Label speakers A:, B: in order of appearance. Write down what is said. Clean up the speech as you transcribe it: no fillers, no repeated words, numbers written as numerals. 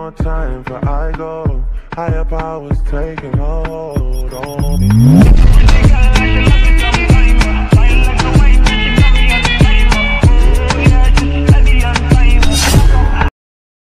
A: more time before I go. Higher powers taking a hold on me.